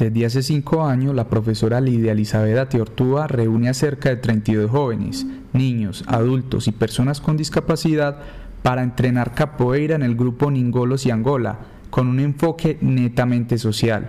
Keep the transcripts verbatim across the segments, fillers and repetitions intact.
Desde hace cinco años, la profesora Lidia Elizabeth Atiortúa reúne a cerca de treinta y dos jóvenes, niños, adultos y personas con discapacidad para entrenar capoeira en el grupo Ningolos y Angola, con un enfoque netamente social.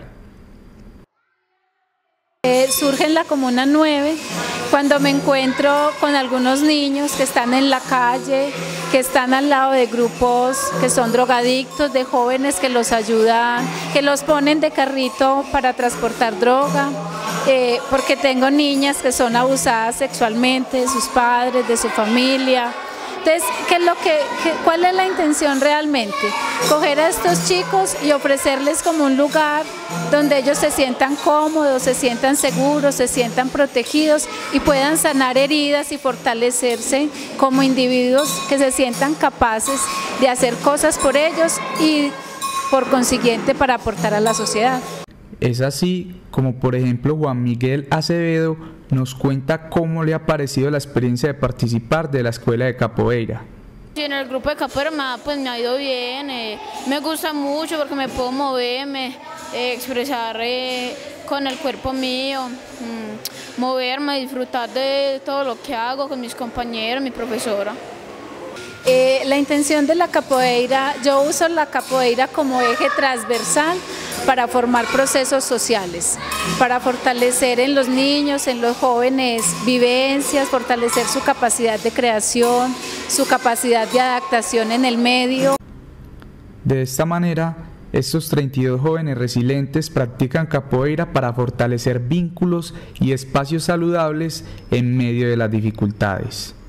Eh, surge en la Comuna nueve cuando me encuentro con algunos niños que están en la calle, que están al lado de grupos que son drogadictos, de jóvenes que los ayudan, que los ponen de carrito para transportar droga, eh, porque tengo niñas que son abusadas sexualmente de sus padres, de su familia. Entonces, ¿qué es lo que, qué, ¿cuál es la intención realmente? Coger a estos chicos y ofrecerles como un lugar donde ellos se sientan cómodos, se sientan seguros, se sientan protegidos y puedan sanar heridas y fortalecerse como individuos que se sientan capaces de hacer cosas por ellos y por consiguiente para aportar a la sociedad. Es así como, por ejemplo, Juan Miguel Acevedo nos cuenta cómo le ha parecido la experiencia de participar de la escuela de capoeira. En el grupo de capoeira pues me ha ido bien, eh, me gusta mucho porque me puedo moverme, eh, expresar eh, con el cuerpo mío, mmm, moverme, disfrutar de todo lo que hago con mis compañeros, mi profesora. Eh, la intención de la capoeira, yo uso la capoeira como eje transversal para formar procesos sociales, para fortalecer en los niños, en los jóvenes vivencias, fortalecer su capacidad de creación, su capacidad de adaptación en el medio. De esta manera, estos treinta y dos jóvenes resilientes practican capoeira para fortalecer vínculos y espacios saludables en medio de las dificultades.